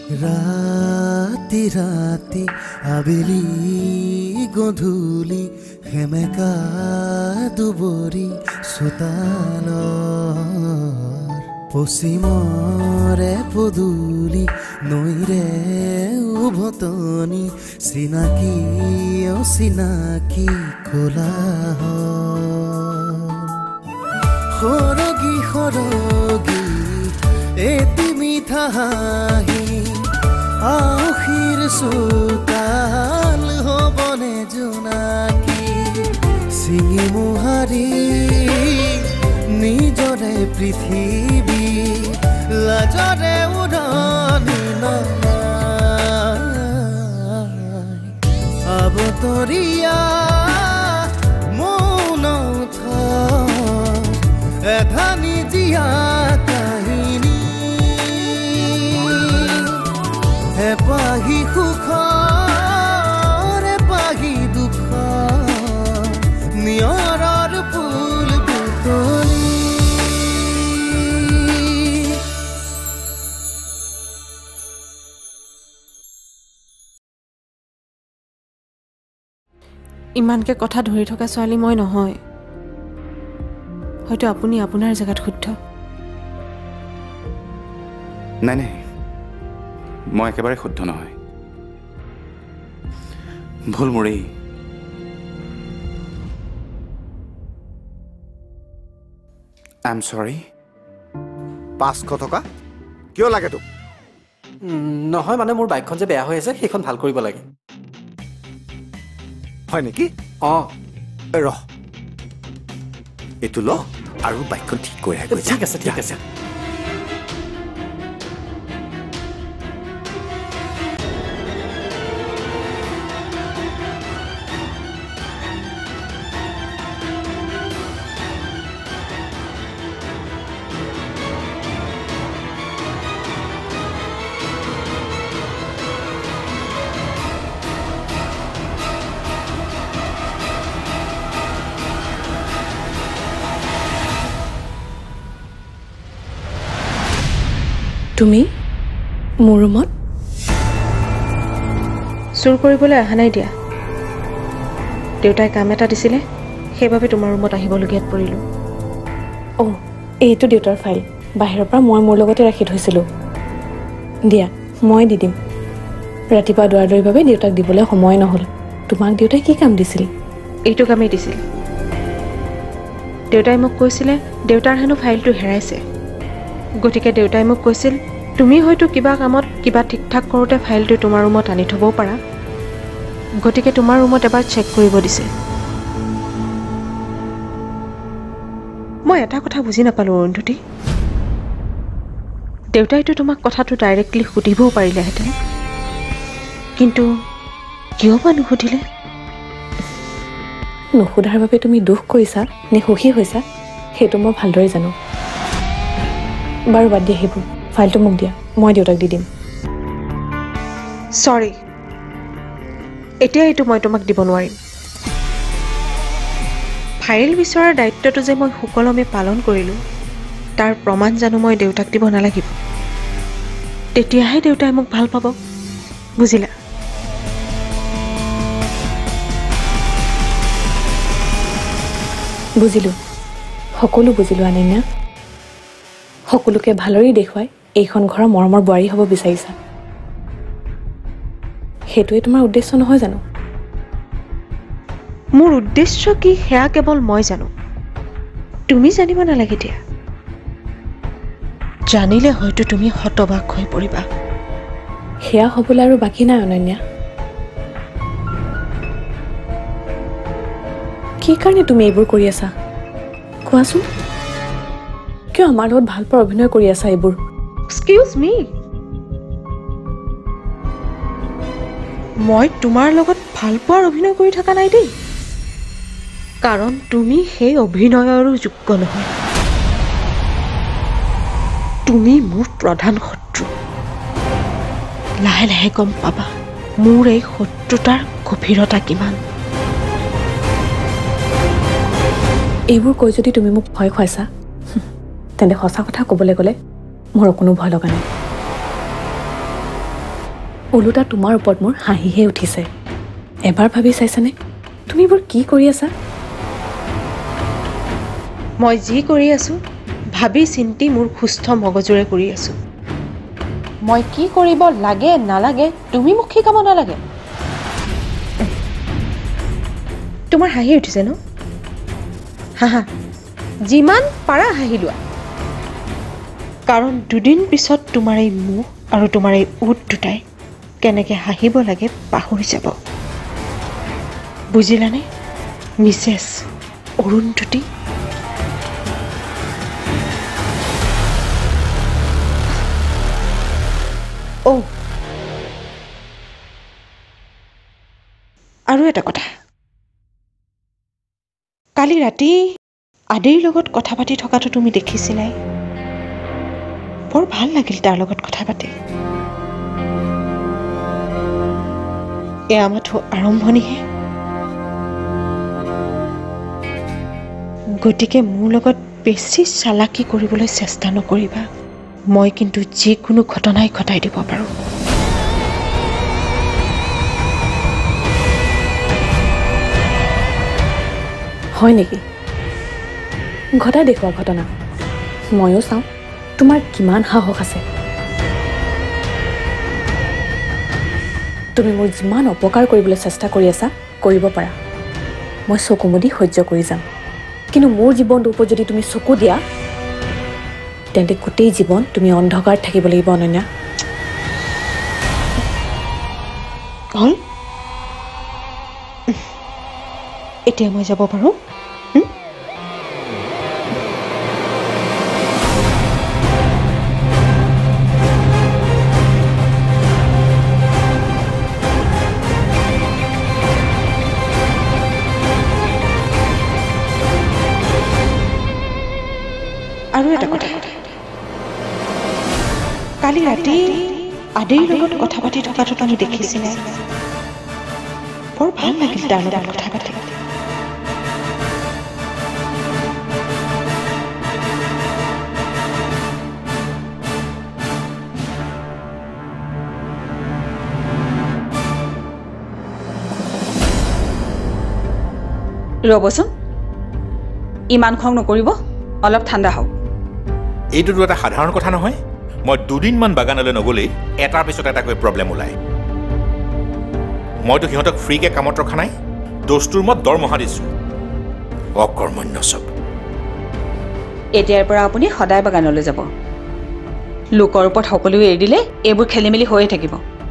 ৰাতি ৰাতি আবেলি গধূলি সেমেকা দুবৰি চোতালৰ পশ্চিমৰে পদূলি নৈৰে উভতনি চিনাকি অচিনাকি কোলাহল সৰগী সৰগী এটি মিঠা হাঁহি আউসীৰ চোতাল হ'বনে জোনাকী চিঙি মোহাৰি নিজৰে পৃথিৱী লাজৰে উৰণি নমাই আবতৰীয়া মৌন এধানি জীয়া কাহিনী এপাহি সুখৰ এপাহি দুখৰ নিয়ৰৰ ফুল বুটলি ইমানকে কথা ধৰি থকা ছোৱালী মই নহয় হয়তো আপুনি আপোনাৰ জেগাত শুদ্ধ নাই নাই মই একেবাৰে শুদ্ধ নহয় ভুল মোৰেই আই এম সৰি 500 টকা কিয় লাগে তোক নহয় মানে মোৰ বাইকখন যে বেয়া হৈ আছে সেইখন ভাল কৰিব লাগে হয় নেকি অঁ ৰহ এইটো ল আৰু বাইকখন ঠিক কৰি আহে ঠিক আছে ঠিক আছে তুমি মোৰ ৰুমত চুৰ কৰিবলৈ অহা নাই দিয়া দেউতাই কাম এটা দিছিলে সেইবাবে তোমাৰ ৰুমত আহিবলগীয়াত পৰিলোঁ অঁ এইটো দেউতাৰ ফাইল বাহিৰৰ পৰা মই মোৰ লগতে ৰাখি থৈছিলোঁ দিয়া মই দি দিম ৰাতিপুৱা দৌৰাদৌৰিৰ বাবে দেউতাক দিবলৈ সময় নহ'ল তোমাক দেউতাই কি কাম দিছিল এইটো কামেই দিছিল দেউতাই মোক কৈছিলে দেউতাৰ হেনো ফাইলটো হেৰাইছে গতিকে দেউতাই মোক কৈছিল তুমি হয়তো কিবা কামত কিবা ঠিক ঠাক কৰোঁতে ফাইলটো তোমাৰ ৰুমত আনি থ'বও পাৰা গতিকে তোমাৰ ৰুমত এবাৰ চেক কৰিব দিছে মই এটা কথা বুজি নাপালোঁ অৰুন্ধতী দেউতাইতো তোমাক কথাটো ডাইৰেক্টলি সুধিবও পাৰিলেহেঁতেন কিন্তু কিয় বা নুসুধিলে নুসুধাৰ বাবে তুমি দুখ কৰিছা নে সুখী হৈছা সেইটো মই ভালদৰে জানো বাৰু বাদ দিয়া সেইবোৰ ফাইলটো মোক দিয়া মই দেউতাক দি দিম সৰি এতিয়া এইটো মই তোমাক দিব নোৱাৰিম ফাইল বিচৰাৰ দায়িত্বটো যে মই সুকলমে পালন কৰিলোঁ তাৰ প্ৰমাণ জানো মই দেউতাক দিব নালাগিব তেতিয়াহে দেউতাই মোক ভাল পাব বুজিলা বুজিলোঁ সকলো বুজিলোঁ আনন্যা সকলোকে ভালদৰে দেখুৱাই এইখন ঘৰৰ মৰমৰ বোৱাৰী হ'ব বিচাৰিছা সেইটোৱে তোমাৰ উদ্দেশ্য নহয় জানো মোৰ উদ্দেশ্য কি সেয়া কেৱল মই জানো তুমি জানিব নালাগে দিয়া জানিলে হয়তো তুমি হতবাক হৈ পৰিবা সেয়া হ'বলৈ আৰু বাকী নাই অনন্যা কি কাৰণে তুমি এইবোৰ কৰি আছা কোৱাচোন কিয় আমাৰ লগত ভাল পোৱাৰ অভিনয় কৰি আছা এইবোৰ এক্সকিউজ মি মই তোমাৰ লগত ভাল পোৱাৰ অভিনয় কৰি থকা নাই দেই কাৰণ তুমি সেই অভিনয়ৰো যোগ্য নহয় তুমি মোৰ প্ৰধান শত্ৰু লাহে লাহে গম পাবা মোৰ এই শত্ৰুতাৰ গভীৰতা কিমান এইবোৰ কৈ যদি তুমি মোক ভয় খুৱাইছা তেন্তে সঁচা কথা ক'বলৈ গ'লে মোৰ কোনো ভয় লগা নাই ওলোটা তোমাৰ ওপৰত মোৰ হাঁহিহে উঠিছে এবাৰ ভাবি চাইছানে তুমি বৰ কি কৰি আছা মই যি কৰি আছোঁ ভাবি চিন্তি মোৰ সুস্থ মগজুৰে কৰি আছোঁ মই কি কৰিব লাগে নালাগে তুমি মোক শিকাব নালাগে তোমাৰ হাঁহি উঠিছে ন হা যিমান পাৰা হাঁহি লোৱা কাৰণ দুদিন পিছত তোমাৰ এই মুখ আৰু তোমাৰ এই ওঁঠ দুটাই কেনেকৈ হাঁহিব লাগে পাহৰি যাব বুজিলানে মিছেছ অৰুন্ধতী আৰু এটা কথা কালি ৰাতি আদিৰ লগত কথা পাতি থকাটো তুমি দেখিছিলাই বৰ ভাল লাগিল তাৰ লগত কথা পাতি এয়া মাথো আৰম্ভণিহে গতিকে মোৰ লগত বেছি চালাকি কৰিবলৈ চেষ্টা নকৰিবা মই কিন্তু যিকোনো ঘটনাই ঘটাই দিব পাৰোঁ হয় নেকি ঘটাই দেখুওৱা ঘটনা ময়ো চাওঁ তোমাৰ কিমান সাহস আছে তুমি মোৰ যিমান অপকাৰ কৰিবলৈ চেষ্টা কৰি আছা কৰিব পাৰা মই চকু মুদি সহ্য কৰি যাম কিন্তু মোৰ জীৱনটোৰ ওপৰত যদি তুমি চকু দিয়া তেন্তে গোটেই জীৱন তুমি অন্ধকাৰত থাকিব লাগিব অনন্যা হ'ল এতিয়া মই যাব পাৰোঁ আৰু এটা কথা কালি ৰাতি আদিৰ লগত কথা পাতি থকাটো তুমি দেখিছিলা বৰ ভাল লাগিল তাৰ লগত কথা পাতি ৰ'বচোন ইমান খং নকৰিব অলপ ঠাণ্ডা হওক এইটোতো এটা সাধাৰণ কথা নহয় মই দুদিনমান বাগানলৈ নগ'লেই এটাৰ পিছত এটাকৈ প্ৰব্লেম ওলায় মইতো সিহঁতক ফ্ৰীকৈ কামত ৰখা নাই দোষটোৰ মই দৰমহা দিছোঁ অকৰ্মণ্য চব এতিয়াৰ পৰা আপুনি সদায় বাগানলৈ যাব লোকৰ ওপৰত সকলোৱে এৰি দিলে এইবোৰ খেলি মেলি হৈয়ে থাকিব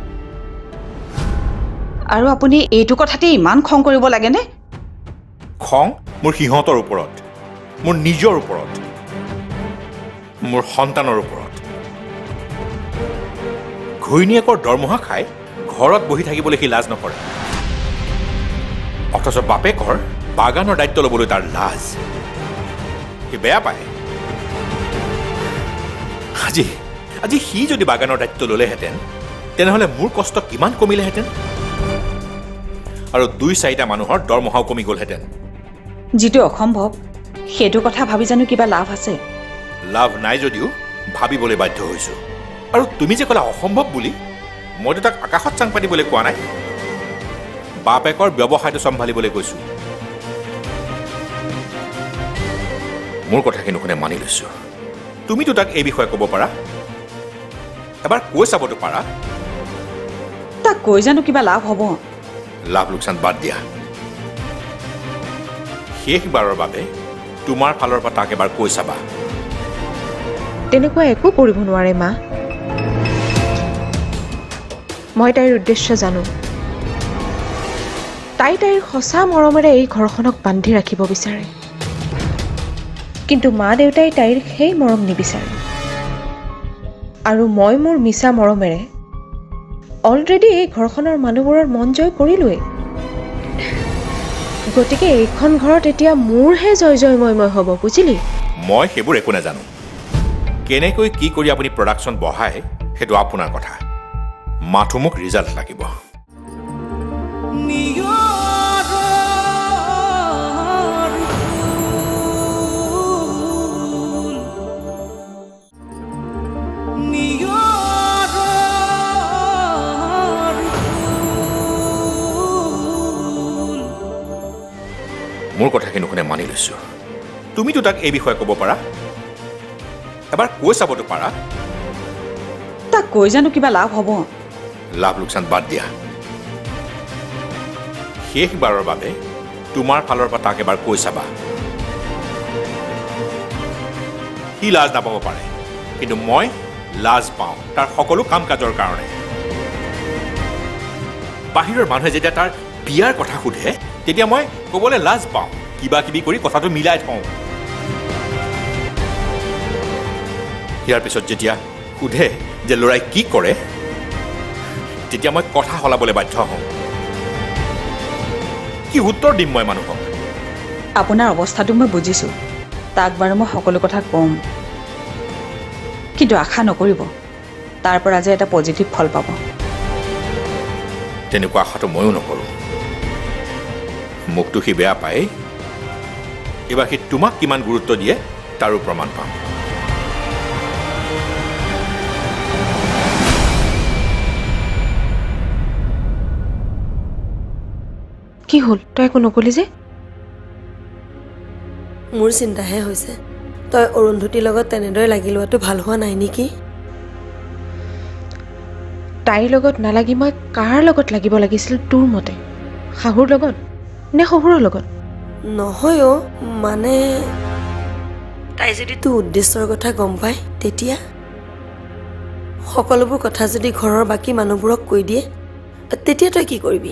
আৰু আপুনি এইটো কথাতে ইমান খং কৰিব লাগেনে খং মোৰ সিহঁতৰ ওপৰত মোৰ নিজৰ ওপৰত মোৰ সন্তানৰ ওপৰত ঘৈণীয়েকৰ দৰমহা খাই ঘৰত বহি থাকিবলৈ সি লাজ নকৰে অথচ বাপেকৰ বাগানৰ দায়িত্ব ল'বলৈ তাৰ লাজ সি বেয়া পায় আজি সি যদি বাগানৰ দায়িত্ব ল'লেহেঁতেন তেনেহ'লে মোৰ কষ্ট কিমান কমিলেহেঁতেন আৰু 2-4টা মানুহৰ দৰমহাও কমি গ'লহেঁতেন যিটো অসম্ভৱ সেইটো কথা ভাবি জানো কিবা লাভ আছে লাভ নাই যদিও ভাবিবলৈ বাধ্য হৈছোঁ আৰু তুমি যে ক'লা অসম্ভৱ বুলি মইতো তাক আকাশত চাং পাতিবলৈ কোৱা নাই বাপেকৰ ব্যৱসায়টো চম্ভালিবলৈ কৈছোঁ মোৰ কথাখিনি নুশুনে মানি লৈছোঁ তুমিতো তাক এই বিষয়ে ক'ব পাৰা এবাৰ কৈ চাবতো পাৰা তাক কৈ জানো কিবা লাভ হ'ব লাভ লোকচান বাদ দিয়া শেষবাৰৰ বাবে তোমাৰ ফালৰ পৰা তাক এবাৰ কৈ চাবা তেনেকুৱা একো কৰিব নোৱাৰে মা মই তাইৰ উদ্দেশ্য জানো তাইৰ সঁচা মৰমেৰে এই ঘৰখনক বান্ধি ৰাখিব বিচাৰে কিন্তু মা দেউতাই তাইৰ সেই মৰম নিবিচাৰে আৰু মই মোৰ মিছা মৰমেৰে অলৰেডি এই ঘৰখনৰ মানুহবোৰৰ মন জয় কৰিলোৱেই গতিকে এইখন ঘৰত এতিয়া মোৰহে জয় জয়ময় হ'ব বুজিলি মই সেইবোৰ একো নাজানো কেনেকৈ কি কৰি আপুনি প্ৰডাকশ্যন বঢ়ায় সেইটো আপোনাৰ কথা মাথো মোক ৰিজাল্ট লাগিব মোৰ কথাখিনি নুশুনে মানি লৈছোঁ তুমিতো তাক এই বিষয়ে ক'ব পাৰা এবাৰ কৈ চাবতো পাৰা তাক কৈ জানো কিবা লাভ হ'ব লাভ লোকচান বাদ দিয়া শেষবাৰৰ বাবে তোমাৰ ফালৰ পৰা তাক এবাৰ কৈ চাবা সি লাজ নাপাব পাৰে কিন্তু মই লাজ পাওঁ তাৰ সকলো কাম কাজৰ কাৰণে বাহিৰৰ মানুহে যেতিয়া তাৰ বিয়াৰ কথা সোধে তেতিয়া মই ক'বলৈ লাজ পাওঁ কিবা কিবি কৰি কথাটো মিলাই থওঁ ইয়াৰ পিছত যেতিয়া সোধে যে ল'ৰাই কি কৰে তেতিয়া মই কথা সলাবলৈ বাধ্য হওঁ কি উত্তৰ দিম মই মানুহক আপোনাৰ অৱস্থাটো মই বুজিছোঁ তাক বাৰু মই সকলো কথা ক'ম কিন্তু আশা নকৰিব তাৰ পৰা যে এটা পজিটিভ ফল পাব তেনেকুৱা আশাটো ময়ো নকৰোঁ মোকতো সি বেয়া পায় এইবাৰ সি তোমাক কিমান গুৰুত্ব দিয়ে তাৰো প্ৰমাণ পাম কি হ'ল তই একো নকলি যে মোৰ চিন্তাহে হৈছে তই অৰুন্ধতীৰ লগত তেনেদৰে লাগি লোৱাটো ভাল হোৱা নাই নেকি তাইৰ লগত নালাগি মই কাৰ লগত লাগিব লাগিছিল তোৰ মতে শাহুৰ লগত নে শহুৰৰ লগত নহয় মানে তাই যদি তোৰ উদ্দেশ্যৰ কথা গম পায় তেতিয়া সকলোবোৰ কথা যদি ঘৰৰ বাকী মানুহবোৰক কৈ দিয়ে তেতিয়া তই কি কৰিবি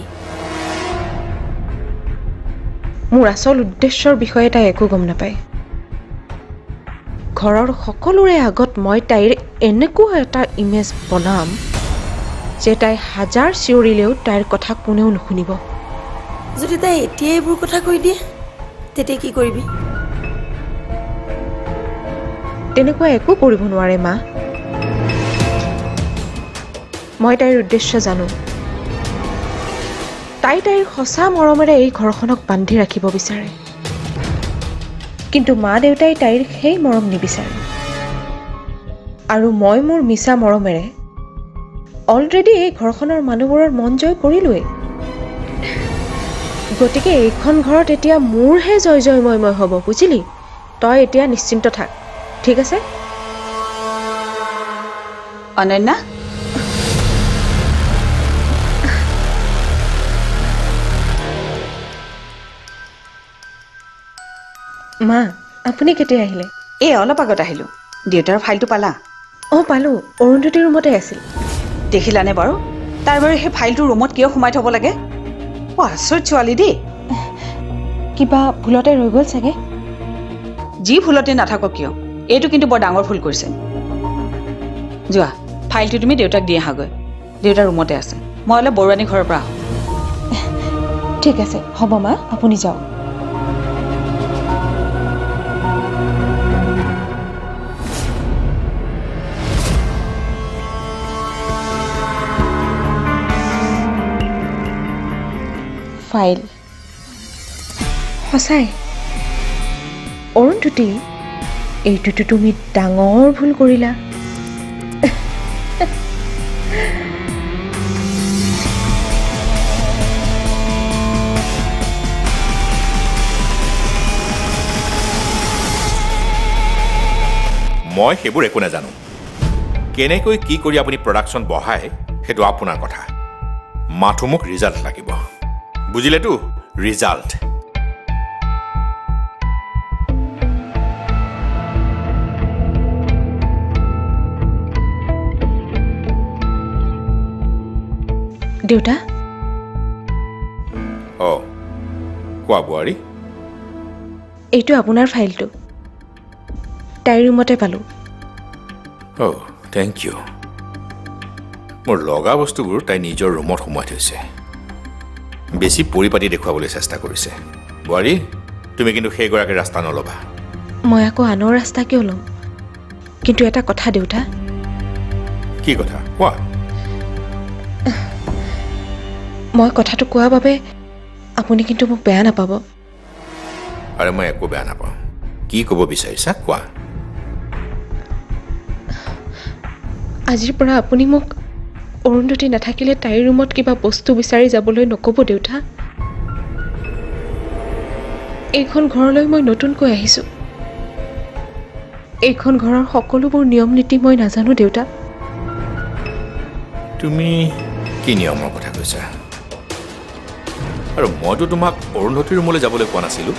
মোৰ আচল উদ্দেশ্যৰ বিষয়ে তাই একো গম নাপায় ঘৰৰ সকলোৰে আগত মই তাইৰ এনেকুৱা এটা ইমেজ বনাম যে তাই হাজাৰ চিঞৰিলেও তাইৰ কথা কোনেও নুশুনিব যদি তাই এতিয়া এইবোৰ কথা কৈ দিয়ে তেতিয়া কি কৰিবি তেনেকুৱা একো কৰিব নোৱাৰে মা মই তাইৰ উদ্দেশ্য জানো তাই তাইৰ সঁচা মৰমেৰে এই ঘৰখনক বান্ধি ৰাখিব বিচাৰে কিন্তু মা দেউতাই তাইৰ সেই মৰম নিবিচাৰে আৰু মই মোৰ মিছা মৰমেৰে অলৰেডি এই ঘৰখনৰ মানুহবোৰৰ মন জয় কৰিলোৱেই গতিকে এইখন ঘৰত এতিয়া মোৰহে জয় জয়ময় হ'ব বুজিলি তই এতিয়া নিশ্চিন্ত থাক ঠিক আছে অনন্যা মা আপুনি কেতিয়া আহিলে এই অলপ আগত আহিলোঁ দেউতাৰ ফাইলটো পালা পালোঁ অৰুন্ধতী ৰুমতে আছিল দেখিলানে বাৰু তাৰ বাৰু সেই ফাইলটো ৰুমত কিয় সোমাই থ'ব লাগে আচৰিত ছোৱালী দেই কিবা ভুলতে ৰৈ গ'ল চাগে যি ভুলতে নাথাকক কিয় এইটো কিন্তু বৰ ডাঙৰ ভুল কৰিছে যোৱা ফাইলটো তুমি দেউতাক দি আহাগৈ দেউতাৰ ৰুমতে আছে মই অলপ বৰুৱানী ঘৰৰ পৰা আহোঁ ঠিক আছে হ'ব মা আপুনি যাওক ফাইল সঁচাই অৰুন্ধতী এইটোতো তুমি ডাঙৰ ভুল কৰিলা মই সেইবোৰ একো নাজানো কেনেকৈ কি কৰি আপুনি প্ৰডাকশ্যন বঢ়ায় সেইটো আপোনাৰ কথা মাথো মোক ৰিজাল্ট লাগিব বুজিলেতো ৰিজাল্ট দেউতা কোৱা বোৱাৰী এইটো আপোনাৰ ফাইলটো তাইৰ ৰুমতে পালোঁ থেংক ইউ মোৰ লগা বস্তুবোৰ তাই নিজৰ ৰুমত সোমাই থৈছে বেছি পৰিপাতি দেখুৱাবলৈ চেষ্টা কৰিছে বোৱাৰী তুমি কিন্তু সেইগৰাকী ৰাস্তা নল'বা মই আকৌ আনৰ ৰাস্তা কিয় ল'ম কিন্তু এটা কথা দেউতা কি কথা কোৱা মই কথাটো কোৱাৰ বাবে আপুনি কিন্তু মোক বেয়া নাপাব আৰে মই একো বেয়া নাপাওঁ কি ক'ব বিচাৰিছা কোৱা আজিৰ পৰা আপুনি মোক অৰুন্ধতী নাথাকিলে তাইৰ ৰুমত কিবা বস্তু বিচাৰি যাবলৈ নক'ব দেউতা এইখন ঘৰলৈ মই নতুনকৈ আহিছোঁ। এইখন ঘৰৰ সকলোবোৰ নিয়ম নীতি মই নাজানো দেউতা। তুমি কি নিয়মৰ কথা কৈছা? আৰু মইতো তোমাক অৰুন্ধতীৰ ৰুমলৈ যাবলৈ কোৱা নাছিলোঁ।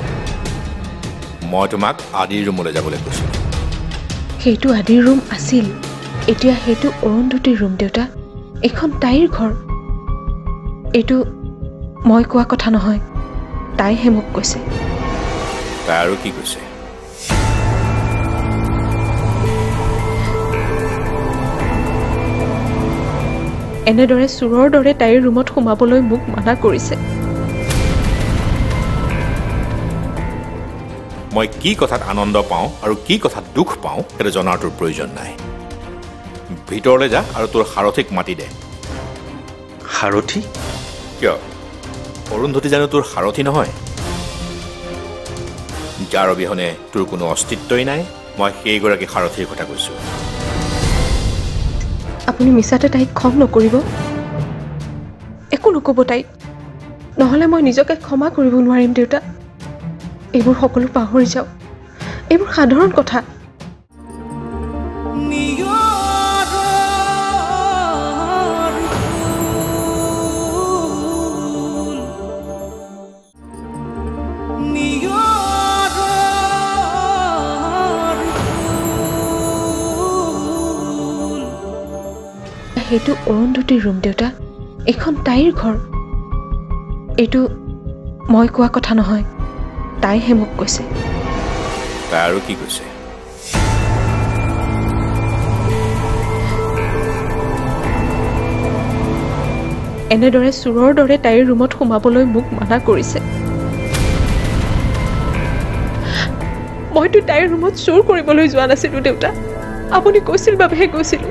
মই তোমাক আদিৰ ৰুমলৈ যাবলৈ কৈছিলোঁ। সেইটো আদিৰ ৰুম আছিল, এতিয়া সেইটো অৰুন্ধতীৰ ৰুম দেউতা। এইখন তাইৰ ঘৰ। এইটো মই কোৱা কথা নহয়, তাইহে মোক কৈছে। তাই আৰু কি কৈছে? এনেদৰে চোৰৰ দৰে তাইৰ ৰুমত সোমাবলৈ মোক মানা কৰিছে। মই কি কথাত আনন্দ পাওঁ আৰু কি কথাত দুখ পাওঁ সেইটো জনাৰ তোৰ প্ৰয়োজন নাই। ভিতৰলৈ যা আৰু তোৰ সাৰথীক মাতি দে। সাৰথি? কিয়? অৰুন্ধতী জানো তোৰ সাৰথি নহয়? যাৰ অবিহনে তোৰ কোনো অস্তিত্বই নাই, মই সেইগৰাকী সাৰথীৰ কথা কৈছোঁ। আপুনি মিছাতে তাইক খং নকৰিব, একো নক'ব তাইক, নহ'লে মই নিজকে ক্ষমা কৰিব নোৱাৰিম দেউতা। এইবোৰ সকলো পাহৰি যাওক, এইবোৰ সাধাৰণ কথা। সেইটো অৰুন্ধতীৰ ৰুম দেউতা, এইখন তাইৰ ঘৰ। এইটো মই কোৱা কথা নহয়, তাইহে মোক কৈছে। তাই আৰু কি কৈছে? এনেদৰে চোৰৰ দৰে তাইৰ ৰুমত সোমাবলৈ মোক মানা কৰিছে। মইতো তাইৰ ৰুমত চোৰ কৰিবলৈ যোৱা নাছিলোঁ দেউতা, আপুনি কৈছিল বাবেহে গৈছিলোঁ।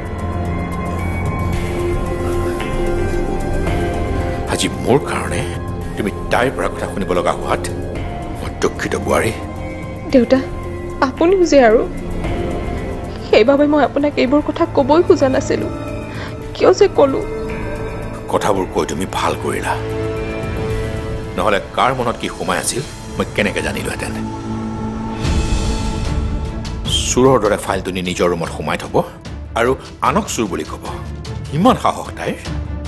আজি মোৰ কাৰণে তুমি তাইৰ পৰা কথা শুনিব লগা হোৱাত মই দুখিত বোৱাৰী। দেউতা আপুনিও যে আৰু সেইবাবে মই আপোনাক এইবোৰ কথা ক'বই খোজা নাছিলোঁ, কিয় যে ক'লোঁ। কথাবোৰ কৈ তুমি ভাল কৰিলা, নহ'লে কাৰ মনত কি সোমাই আছিল মই কেনেকৈ জানিলোহেঁতেন। চোৰৰ দৰে ফাইলটো নি নিজৰ ৰুমত সোমাই থ'ব আৰু আনক চোৰ বুলি ক'ব, ইমান সাহস তাইৰ।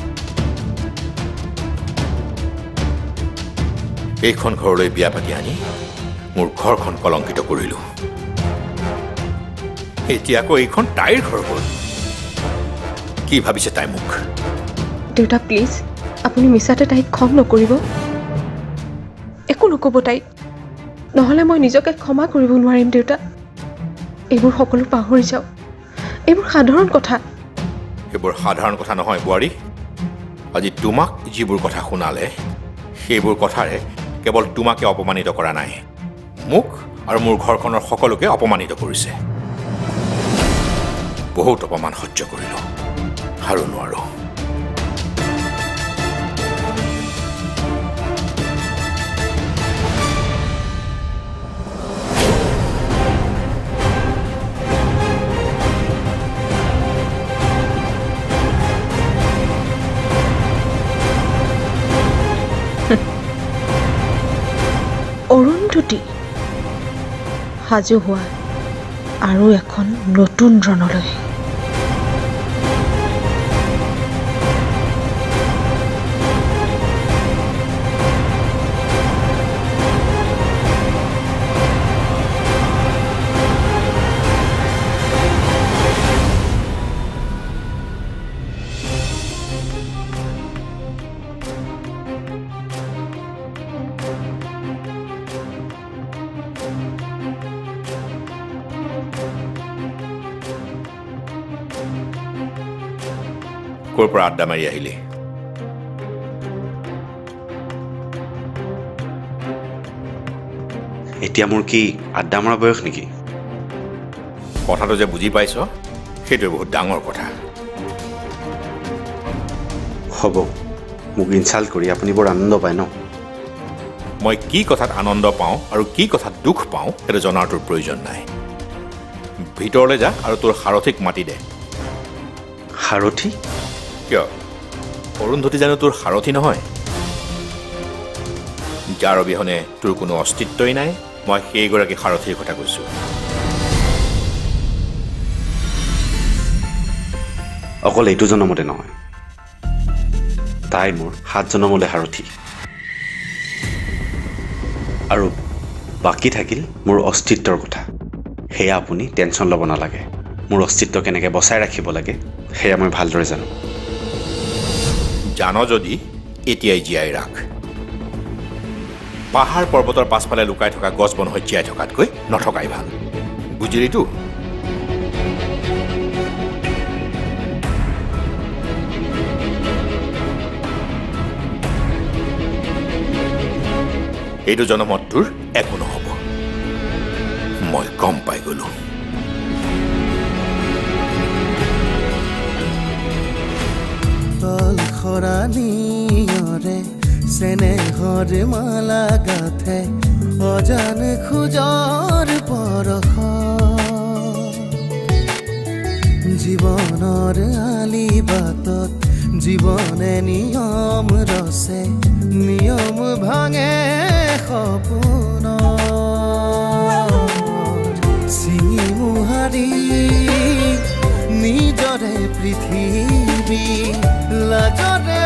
এইখন ঘৰলৈ বিয়া পাতি আনি মোৰ ঘৰখন কলংকিত কৰিলোঁ। এতিয়া আকৌ এইখন তাইৰ ঘৰ হ'ল। কি ভাবিছে তাই মোক? দেউতা প্লিজ আপুনি মিছাতে তাইক খং নকৰিব, একো নক'ব তাইক, নহ'লে মই নিজকে ক্ষমা কৰিব নোৱাৰিম দেউতা। এইবোৰ সকলো পাহৰি যাওক, এইবোৰ সাধাৰণ কথা। এইবোৰ সাধাৰণ কথা নহয় বোৱাৰী। আজি তোমাক যিবোৰ কথা শুনালে সেইবোৰ কথাৰে কেৱল তোমাকে অপমানিত কৰা নাই, মোক আৰু মোৰ ঘৰখনৰ সকলোকে অপমানিত কৰিছে। বহুত অপমান সহ্য কৰিলোঁ আৰু নোৱাৰোঁ। অৰুন্ধতী সাজু হোৱা আৰু এখন নতুন ৰণলৈ। ক'ৰ পৰা আড্ডা মাৰি আহিলি? এতিয়া মোৰ কি আড্ডা মৰা বয়স নেকি? কথাটো যে বুজি পাইছ সেইটোৱে বহুত ডাঙৰ কথা। হ'ব, মোক ইনচাল্ট কৰি আপুনি বৰ আনন্দ পায় ন? মই কি কথাত আনন্দ পাওঁ আৰু কি কথাত দুখ পাওঁ সেইটো জনাৰ তোৰ প্ৰয়োজন নাই। ভিতৰলৈ যা আৰু তোৰ সাৰথীক মাতি দে। যাৰ অবিহনে তোৰ কোনো অস্তিত্বই নাই মই সেইগৰাকী সাৰথীৰ কথা কৈছোঁ অকল এইটো জনমতে নহয় তাই মোৰ 7 জনমলে সাৰথী আৰু বাকী থাকিল মোৰ অস্তিত্বৰ কথা সেয়া আপুনি টেনশ্যন ল'ব নালাগে মোৰ অস্তিত্ব কেনেকৈ বচাই ৰাখিব লাগে সেয়া মই ভালদৰে জানো জানো যদি এতিয়াই জীয়াই ৰাখ পাহাৰ পৰ্বতৰ পাছফালে লুকাই থকা গছ বন হৈ জীয়াই থকাতকৈ নথকাই ভাল বুজিলিতো এইটো জনমত তোৰ একো নহ'ব মই গম পাই গলো তল খৰানিয়ৰে চেনেহৰ মালা গাথে অজান খোজৰ পৰশ জীৱনৰ আলি বাটত জীৱনে নিয়ম ৰচে নিয়ম ভাঙে সপোন চিঙি মুহাৰি নিজৰে পৃথিৱী লাজৰে